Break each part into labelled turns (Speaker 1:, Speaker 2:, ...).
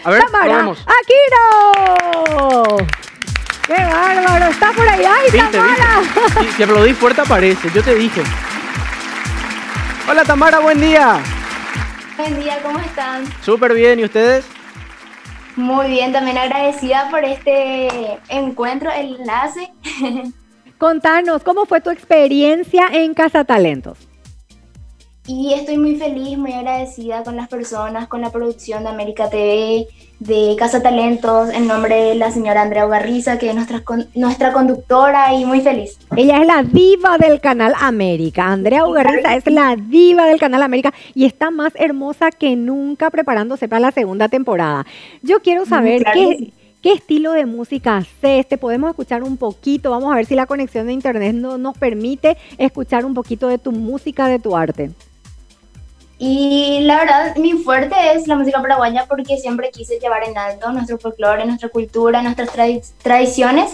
Speaker 1: A ver,
Speaker 2: Tamara
Speaker 1: probemos.
Speaker 2: Aquino. ¡Qué bárbaro! ¡Está por allá! ¡Ay, Tamara!
Speaker 1: ¿Viste? Si aplaudís fuerte aparece, yo te dije. Hola Tamara, buen día.
Speaker 3: Buen día, ¿cómo están?
Speaker 1: Súper bien, ¿y ustedes?
Speaker 3: Muy bien, también agradecida por este encuentro, el enlace.
Speaker 2: Contanos, ¿cómo fue tu experiencia en Cazatalentos?
Speaker 3: Y estoy muy feliz, muy agradecida con las personas, con la producción de América TV, de Cazatalentos, en nombre de la señora Andrea Ugarriza, que es nuestra conductora, y muy feliz.
Speaker 2: Ella es la diva del Canal América. Andrea Ugarriza es la diva del Canal América y está más hermosa que nunca preparándose para la segunda temporada. Yo quiero saber
Speaker 3: Claro.
Speaker 2: ¿Qué estilo de música haces? Te podemos escuchar un poquito. Vamos a ver si la conexión de internet nos permite escuchar un poquito de tu música, de tu arte.
Speaker 3: Y la verdad, mi fuerte es la música paraguaya porque siempre quise llevar en alto nuestro folclore, nuestra cultura, nuestras tradiciones.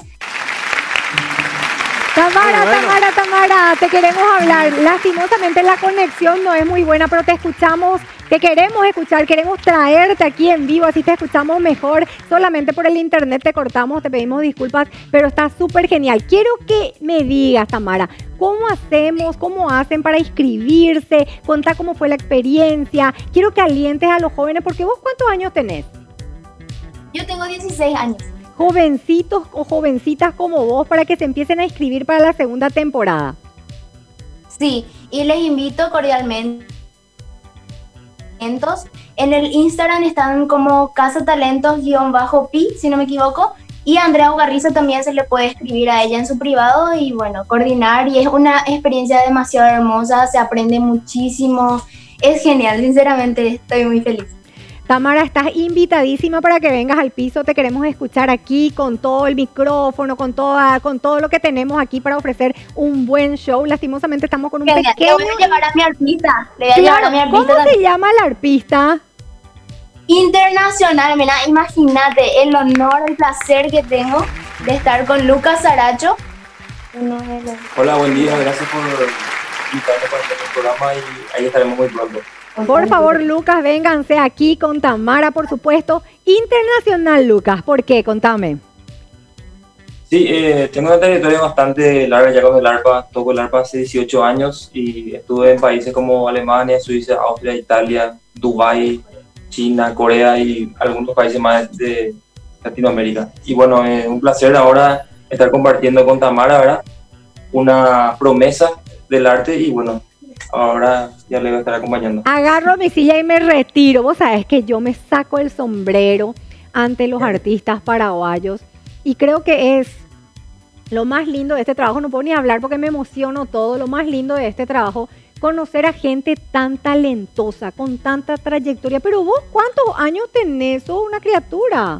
Speaker 2: Tamara,
Speaker 1: Bueno.
Speaker 2: Tamara, te queremos hablar. Lastimosamente la conexión no es muy buena, pero te escuchamos, te queremos escuchar, queremos traerte aquí en vivo, así te escuchamos mejor. Solamente por el internet te cortamos, te pedimos disculpas, pero está súper genial. Quiero que me digas, Tamara, ¿cómo hacemos, cómo hacen para inscribirse? Contá cómo fue la experiencia. Quiero que alientes a los jóvenes, porque vos, ¿cuántos años tenés?
Speaker 3: Yo tengo 16 años.
Speaker 2: Jovencitos o jovencitas como vos para que se empiecen a inscribir para la segunda temporada.
Speaker 3: Sí, y les invito cordialmente. En el Instagram están como Cazatalentos_pi, si no me equivoco. Y a Andrea Ugarriza también se le puede escribir a ella en su privado y bueno, coordinar. Y es una experiencia demasiado hermosa, se aprende muchísimo. Es genial, sinceramente estoy muy feliz.
Speaker 2: Tamara, estás invitadísima para que vengas al piso. Te queremos escuchar aquí con todo el micrófono, con todo lo que tenemos aquí para ofrecer un buen show. Lastimosamente estamos con un
Speaker 3: Genial,
Speaker 2: pequeño...
Speaker 3: le voy a llevar a mi artista. Le voy a llevar a mi
Speaker 2: Claro,
Speaker 3: artista
Speaker 2: ¿cómo se
Speaker 3: también.
Speaker 2: llama el arpista?
Speaker 3: Internacional, mira, imagínate el honor, el placer que tengo de estar con Lucas Saracho. Uno de los-
Speaker 4: Hola, buen día, gracias por invitarme para este programa y ahí estaremos muy pronto.
Speaker 2: Por favor, Lucas, vénganse aquí con Tamara, por supuesto. Internacional, Lucas. ¿Por qué? Contame.
Speaker 4: Sí, tengo una trayectoria bastante larga ya con el arpa. Toco el arpa hace 18 años y estuve en países como Alemania, Suiza, Austria, Italia, Dubái, China, Corea y algunos países más de Latinoamérica. Y bueno, es un placer ahora estar compartiendo con Tamara, ¿verdad? Una promesa del arte y bueno, ahora ya le voy a estar acompañando.
Speaker 2: Agarro mi silla y me retiro. Vos sabés que yo me saco el sombrero ante los artistas paraguayos y creo que es lo más lindo de este trabajo. No puedo ni hablar porque me emociono todo. Lo más lindo de este trabajo, conocer a gente tan talentosa, con tanta trayectoria. Pero vos, ¿cuántos años tenés? Sos una criatura.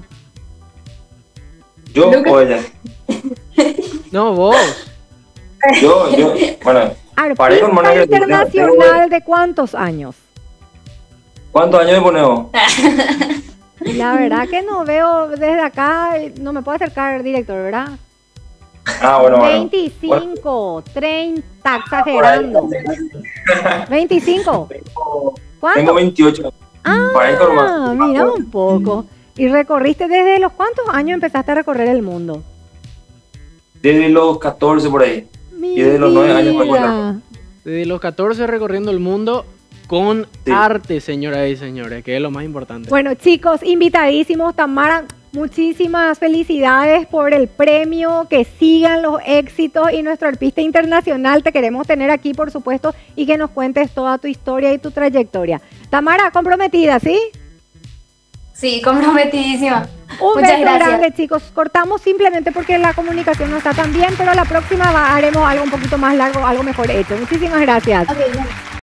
Speaker 4: Yo o ella.
Speaker 1: No, vos.
Speaker 4: Yo, bueno, Paré con Mona
Speaker 2: Artista
Speaker 4: Criatura.
Speaker 2: internacional de cuántos años.
Speaker 4: ¿cuántos años me ponemos?
Speaker 2: La verdad que no veo desde acá, no me puedo acercar, director, ¿verdad?
Speaker 4: Ah, bueno,
Speaker 2: 25, 30, exagerando. 25.
Speaker 4: Tengo
Speaker 2: ¿Cuánto?
Speaker 4: 28. Parezco
Speaker 2: Ah,
Speaker 4: nomás.
Speaker 2: mira un poco. ¿Y recorriste desde los cuántos años empezaste a recorrer el mundo?
Speaker 4: Desde los 14 por ahí. Y desde los 9 años para
Speaker 2: Mira.
Speaker 1: Desde los 14 recorriendo el mundo con
Speaker 4: Sí.
Speaker 1: arte, señoras y señores, que es lo más importante.
Speaker 2: Bueno, chicos, invitadísimos. Tamara, muchísimas felicidades por el premio, que sigan los éxitos y nuestro artista internacional te queremos tener aquí, por supuesto, y que nos cuentes toda tu historia y tu trayectoria. Tamara, comprometida, ¿sí?
Speaker 3: Sí, comprometidísima.
Speaker 2: Un
Speaker 3: Muchas
Speaker 2: beso
Speaker 3: gracias.
Speaker 2: grande, chicos. Cortamos simplemente porque la comunicación no está tan bien, pero la próxima haremos algo un poquito más largo, algo mejor hecho. Muchísimas gracias.
Speaker 3: Ok, bueno.